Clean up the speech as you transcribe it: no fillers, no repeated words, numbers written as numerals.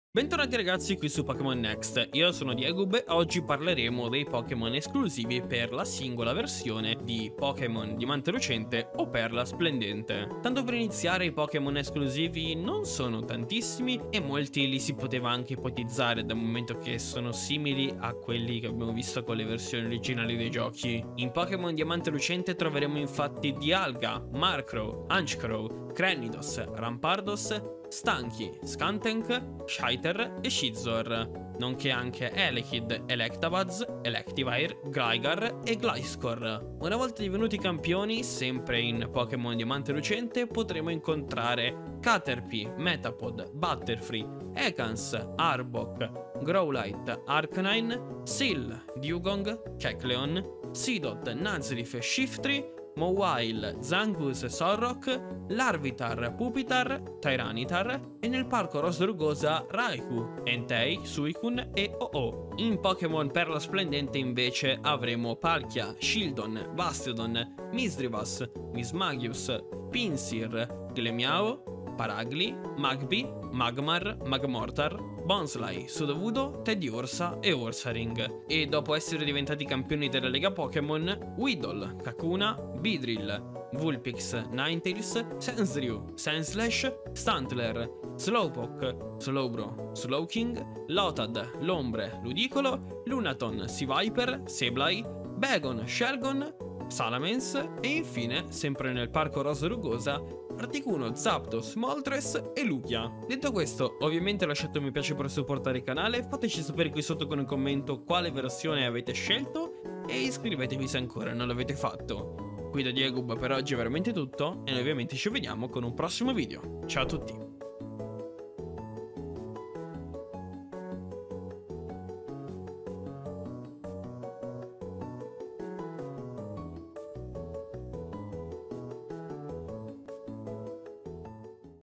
Bentornati ragazzi qui su Pokémon Next, io sono Diegub e oggi parleremo dei Pokémon esclusivi per la singola versione di Pokémon Diamante Lucente o Perla Splendente. Tanto per iniziare, i Pokémon esclusivi non sono tantissimi e molti li si poteva anche ipotizzare dal momento che sono simili a quelli che abbiamo visto con le versioni originali dei giochi. In Pokémon Diamante Lucente troveremo infatti Dialga, Markrow, Honchkrow, Cranidos, Rampardos, Stanky, Skuntank, Scyther e Scizor, nonché anche Elekid, Electabuzz, Electivire, Gligar e Gliscor. Una volta divenuti campioni, sempre in Pokémon Diamante Lucente, potremo incontrare Caterpie, Metapod, Butterfree, Ekans, Arbok, Growlite, Arcanine, Seal, Dugong, Kecleon, Seedot, Nuzleaf, Shiftry, Mawile, Zangoose, Solrock, Larvitar, Pupitar, Tyranitar e nel parco Rosa Rugosa Raikou, Entei, Suicune e Oo. In Pokémon Perla Splendente invece avremo Palkia, Shieldon, Bastiodon, Misdreavus, Mismagius, Pinsir, Glemiao, Paragli, Magby, Magmar, Magmortar, Bonsly, Sudowoodo, Teddiursa e Ursaring. E dopo essere diventati campioni della Lega Pokémon, Weedle, Kakuna, Beedrill, Vulpix, Ninetales, Sandshrew, Sandslash, Stantler, Slowpoke, Slowbro, Slowking, Lotad, Lombre, Ludicolo, Lunaton, Seaviper, Sableye, Bagon, Shelgon, Salamence e infine, sempre nel parco Rosa Rugosa, Articuno, Zapdos, Moltres e Lugia. Detto questo, ovviamente lasciate un mi piace per supportare il canale, fateci sapere qui sotto con un commento quale versione avete scelto e iscrivetevi se ancora non l'avete fatto. Qui da Diegub per oggi è veramente tutto e noi ovviamente ci vediamo con un prossimo video. Ciao a tutti!